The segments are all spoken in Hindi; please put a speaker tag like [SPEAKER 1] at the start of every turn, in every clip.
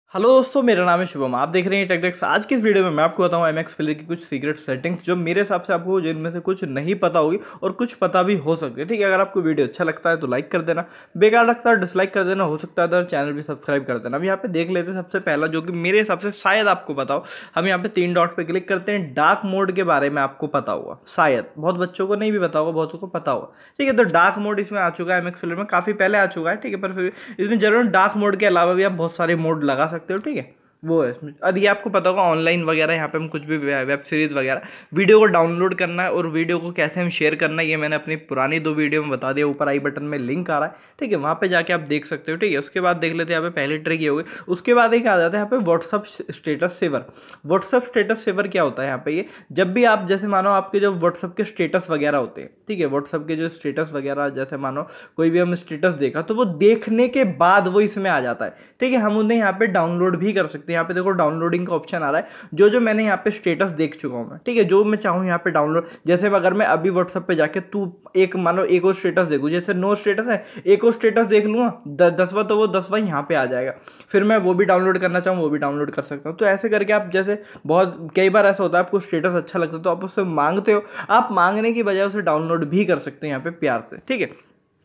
[SPEAKER 1] हेलो दोस्तों, मेरा नाम है शुभम। आप देख रहे हैं टेक्टेक्स। आज की इस वीडियो में मैं आपको बताऊंगा एमएक्स प्लेयर की कुछ सीक्रेट सेटिंग्स जो मेरे हिसाब से आपको जिनमें से कुछ नहीं पता होगी और कुछ पता भी हो सकती है। ठीक है, अगर आपको वीडियो अच्छा लगता है तो लाइक कर देना, बेकार लगता है डिसलाइक कर देना, हो सकता है तो चैनल भी सब्सक्राइब कर देना। अब यहाँ पे देख लेते हैं सबसे पहला, जो कि मेरे हिसाब से शायद आपको पता हो। हम यहाँ पे 3 डॉट पे क्लिक करते हैं। डार्क मोड के बारे में आपको पता होगा, शायद बहुत बच्चों को नहीं भी पता होगा, बहुतों को पता होगा। ठीक है, तो डार्क मोड इसमें आ चुका है एमएक्स प्लेयर में, काफ़ी पहले आ चुका है। ठीक है, पर फिर इसमें जरूर डार्क मोड के अलावा भी आप बहुत सारे मोड लगा सकते हो। ठीक है, वो है इसमें। और ये आपको पता होगा ऑनलाइन वगैरह, यहाँ पे हम कुछ भी वेब सीरीज़ वगैरह वीडियो को डाउनलोड करना है और वीडियो को कैसे हम शेयर करना है, ये मैंने अपनी पुरानी 2 वीडियो में बता दिया। ऊपर आई बटन में लिंक आ रहा है, ठीक है, वहाँ पे जाके आप देख सकते हो। ठीक है, उसके बाद देख लेते हैं यहाँ पे पहली ट्रिक ये हो गई। उसके बाद एक आ जाता है यहाँ पे WhatsApp status saver. WhatsApp status saver क्या होता है यहाँ पे? ये जब भी आप, जैसे मानो आपके जो व्हाट्सअप के स्टेटस वगैरह होते हैं, ठीक है, व्हाट्सअप के जो स्टेटस वगैरह, जैसे मानो कोई भी हम स्टेटस देखा तो वो देखने के बाद वो इसमें आ जाता है। ठीक है, हम उन्हें यहाँ पे डाउनलोड भी कर सकते हैं। यहाँ पे देखो डाउनलोडिंग का ऑप्शन आ रहा है, जो मैंने यहाँ पे स्टेटस देख चुका हूँ मैं। ठीक है, जो मैं चाहूँ यहाँ पे डाउनलोड, जैसे अगर मैं अभी व्हाट्सअप पे जाके एक मानो एक और स्टेटस देखूँ, जैसे 9 स्टेटस है, एक और स्टेटस देख लूँगा 10वां, तो वो 10वां यहाँ पे आ जाएगा। फिर मैं वो भी डाउनलोड करना चाहूँ वो भी डाउनलोड कर सकता हूँ। तो ऐसे करके आप, जैसे बहुत कई बार ऐसा होता है आपको स्टेटस अच्छा लगता है तो आप उससे मांगते हो, आप मांगने की बजाय उसे डाउनलोड भी कर सकते हैं यहाँ पे प्यार से। ठीक है,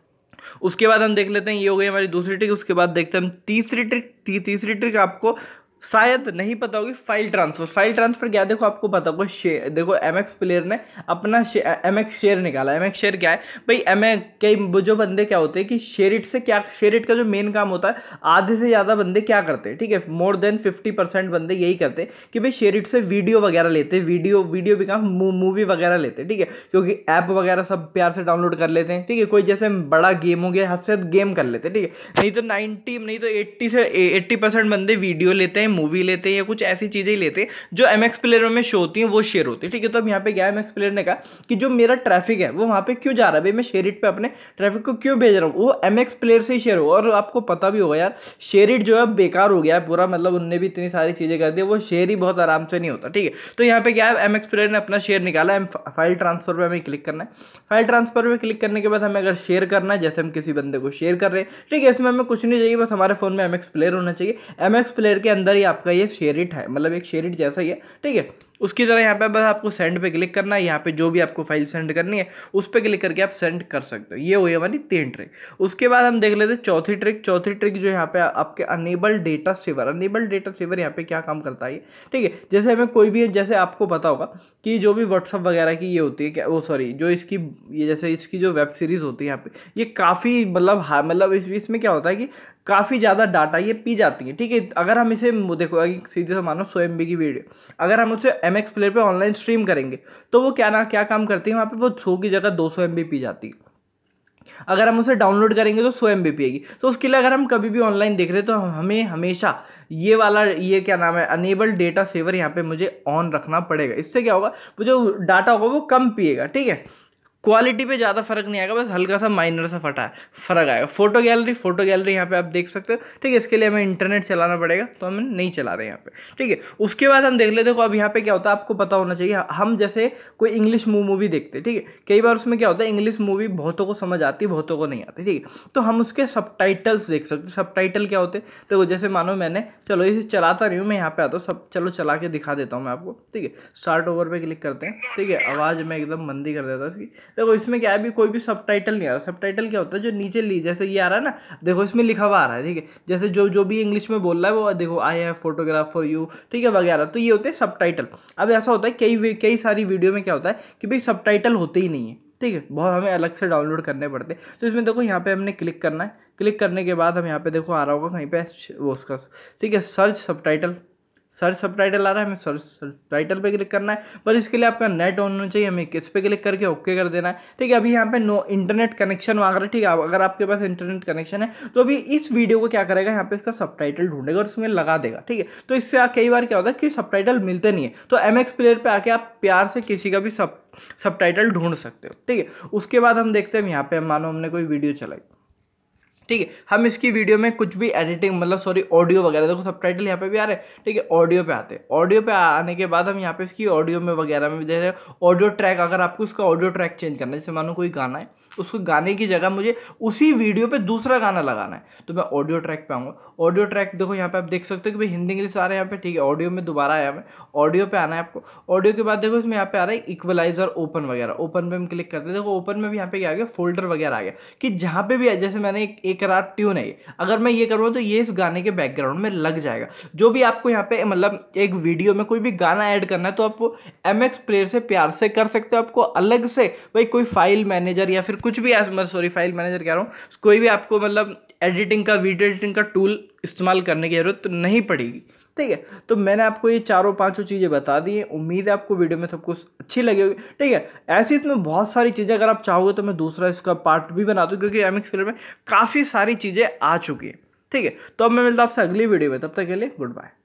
[SPEAKER 1] उसके बाद हम देख लेते हैं, ये हो गई हमारी दूसरी ट्रिक। उसके बाद देखते हैं हम तीसरी ट्रिक। तीसरी ट्रिक आपको शायद नहीं पता होगी, फाइल ट्रांसफर। फाइल ट्रांसफर क्या, देखो आपको पता होगा शेयर, देखो एमएक्स प्लेयर ने अपना एमएक्स शेयर निकाला। एमएक्स शेयर क्या है भाई? कई जो बंदे क्या होते हैं कि शेयरिट से क्या, शेयरिट का जो मेन काम होता है, आधे से ज़्यादा बंदे क्या करते हैं, ठीक है, मोर देन 50% बंदे यही करते हैं कि भाई शेयरिट से वीडियो वगैरह लेते हैं, वीडियो भी काम मूवी वगैरह लेते हैं। ठीक है, क्योंकि ऐप वगैरह सब प्यार से डाउनलोड कर लेते हैं। ठीक है, कोई जैसे बड़ा गेम हो गया, हद से गेम कर लेते हैं। ठीक है, नहीं तो 80 से 80% बंदे वीडियो लेते हैं, मूवी लेते हैं, या कुछ ऐसी चीजें ही लेते हैं जो एमएक्स प्लेयर में शो होती हैं, वो शेयर होती है। ठीक है, तो अब यहाँ पे क्या एमएक्स प्लेयर ने कहा कि जो मेरा ट्रैफिक है वो वहां पे क्यों जा रहा है भाई, मैं शेयरिट पे अपने ट्रैफिक को क्यों भेज रहा हूँ, वो एमएक्स प्लेयर से ही शेयर हो। और आपको पता भी होगा यार, शेयरिट जो है बेकार हो गया है पूरा, मतलब उनने भी इतनी सारी चीजें कर दी, वो शेयर ही बहुत आराम से नहीं होता। ठीक है, तो यहाँ पे क्या है, एमएक्स प्लेयर ने अपना शेयर निकाला है। फाइल ट्रांसफर पे हमें क्लिक करना है। फाइल ट्रांसफर पे क्लिक करने के बाद हमें अगर शेयर करना है, जैसे हम किसी बंदे को शेयर कर रहे हैं, ठीक है, इसमें हमें कुछ नहीं चाहिए, बस हमारे फोन में एमएक्स प्लेयर होना चाहिए। एमएक्स प्लेयर के अंदर ही आपका ये शेयरिट है, मतलब एक शेयरिट जैसा ही है। ठीक है, उसकी तरह यहाँ पे बस आपको सेंड पे क्लिक करना है। यहाँ पे जो भी आपको फाइल सेंड करनी है उस पर क्लिक करके आप सेंड कर सकते हो। ये हुई हमारी 3 ट्रिक। उसके बाद हम देख लेते हैं चौथी ट्रिक। चौथी ट्रिक जो यहाँ पे आपके enable data saver. Enable data saver यहाँ पे क्या काम करता है? ठीक है, जैसे हमें कोई भी, जैसे आपको पता होगा कि जो भी व्हाट्सअप वगैरह की ये होती है, क्या वो, सॉरी, जो इसकी ये जैसे इसकी जो वेब सीरीज होती है यहाँ पे, ये काफ़ी मतलब इसमें क्या होता है कि काफ़ी ज़्यादा डाटा ये पी जाती है। ठीक है, अगर हम इसे देखो सीधे से मानो 100 MB की वीडियो, अगर हम उसे एमएक्स प्लेयर पे ऑनलाइन स्ट्रीम करेंगे तो वो क्या काम करती है, वहाँ पे वो 100 की जगह 200 MB पी जाती है। अगर हम उसे डाउनलोड करेंगे तो 100 MB पिएगी। तो उसके लिए अगर हम कभी भी ऑनलाइन देख रहे हैं तो हमें हमेशा ये वाला, ये क्या नाम है, अनेबल डेटा सेवर यहाँ पे मुझे ऑन रखना पड़ेगा। इससे क्या होगा, वो जो डाटा होगा वो कम पिएगा। ठीक है, क्वालिटी पे ज़्यादा फर्क नहीं आएगा, बस हल्का सा माइनर सा फर्क आएगा। फोटो गैलरी यहाँ पे आप देख सकते हो। ठीक है, इसके लिए हमें इंटरनेट चलाना पड़ेगा, तो हम नहीं चला रहे हैं यहाँ पे। ठीक है, उसके बाद हम देख लेते हैं। देखो अब यहाँ पे क्या होता है, आपको पता होना चाहिए, हम जैसे कोई इंग्लिश मूवी देखते हैं, ठीक है, कई बार उसमें क्या होता है, इंग्लिश मूवी बहुतों को समझ आती है, बहुतों को नहीं आती। ठीक है, तो हम उसके सबटाइटल्स देख सकते हैं। सबटाइटल क्या होते हैं? तो जैसे मानो मैंने, चलो इसे चलाता नहीं हूँ मैं, यहाँ पे आता हूँ, सब चलो चला के दिखा देता हूँ मैं आपको। ठीक है, स्टार्ट ओवर पे क्लिक करते हैं। ठीक है, आवाज़ मैं एकदम मंदी कर देता हूँ इसकी। देखो इसमें क्या है, अभी कोई भी सबटाइटल नहीं आ रहा। सबटाइटल क्या होता है, जो नीचे जैसे ये आ रहा है ना, देखो इसमें लिखा हुआ आ रहा है। ठीक है, जैसे जो भी इंग्लिश में बोल रहा है वो देखो, I have photograph for you, ठीक है, वगैरह, तो ये होते हैं सबटाइटल। अब ऐसा होता है कई सारी वीडियो में क्या होता है कि भाई सबटाइटल होते ही नहीं है। ठीक है, बहुत हमें अलग से डाउनलोड करने पड़ते हैं। तो इसमें देखो यहाँ पे हमने क्लिक करना है। क्लिक करने के बाद हम यहाँ पे देखो आ रहा होगा कहीं पे वो उसका, ठीक है, सर्च सबटाइटल आ रहा है, हमें सर्च सबटाइटल पे क्लिक करना है। बस इसके लिए आपका नेट ऑन होना चाहिए, हमें किस पे क्लिक करके ओके कर देना है। ठीक है, अभी यहाँ पे नो इंटरनेट कनेक्शन मांग रहा है। ठीक है, अगर आपके पास इंटरनेट कनेक्शन है तो अभी इस वीडियो को क्या करेगा, यहाँ पे इसका सबटाइटल ढूंढेगा और उसमें लगा देगा। ठीक है, तो इससे कई बार क्या होता है कि सबटाइटल मिलते नहीं है, तो एमएक्स प्लेयर पे आके आप प्यार से किसी का भी सबटाइटल ढूंढ सकते हो। ठीक है, उसके बाद हम देखते हैं यहाँ पे, मानो हमने कोई वीडियो चलाई, ठीक है। हम इसकी वीडियो में कुछ भी एडिटिंग मतलब सॉरी ऑडियो वगैरह, देखो सबटाइटल यहाँ पे भी आ रहे हैं, ठीक है। ऑडियो पे आते हैं, ऑडियो पे आने के बाद हम यहाँ पे इसकी ऑडियो में वगैरह में जैसे ऑडियो ट्रैक, अगर आपको इसका ऑडियो ट्रैक चेंज करना है, जैसे मानो कोई गाना है, उसको गाने की जगह मुझे उसी वीडियो पे दूसरा गाना लगाना है, तो मैं ऑडियो ट्रैक पे आऊँगा। ऑडियो ट्रैक देखो यहाँ पे आप देख सकते हो कि भाई हिंदी इंग्लिश आ रहे हैं यहाँ पे, ठीक है। ऑडियो में दोबारा आया, मैं ऑडियो पे आना है आपको। ऑडियो के बाद देखो इसमें यहाँ पे आ रहा है इक्वलाइजर ओपन वगैरह, ओपन पे हम क्लिक करते हैं। देखो ओपन में भी यहाँ पे क्या आ गया, फोल्डर वगैरह आ गया कि जहाँ पे भी है, जैसे मैंने एक रात ट्यून है, अगर मैं ये करूँ तो ये इस गाने के बैकग्राउंड में लग जाएगा। जो भी आपको यहाँ पे मतलब एक वीडियो में कोई भी गाना ऐड करना है तो आप वो MX प्लेयर से प्यार से कर सकते हो। आपको अलग से भाई कोई फाइल मैनेजर या फिर कुछ भी सॉरी फाइल मैनेजर कह रहा हूँ, कोई भी आपको मतलब एडिटिंग का, वीडियो एडिटिंग का टूल इस्तेमाल करने की जरूरत नहीं पड़ेगी, ठीक है। तो मैंने आपको ये चारों पांचों चीज़ें बता दी हैं। उम्मीद है आपको वीडियो में सब कुछ अच्छी लगी होगी, ठीक है। ऐसी इसमें बहुत सारी चीज़ें, अगर आप चाहोगे तो मैं दूसरा इसका पार्ट भी बना दूँ, क्योंकि MX प्लेयर में काफ़ी सारी चीज़ें आ चुकी हैं, ठीक है। तो अब मैं मिलता हूं आपसे अगली वीडियो में, तब तक के लिए गुड बाय।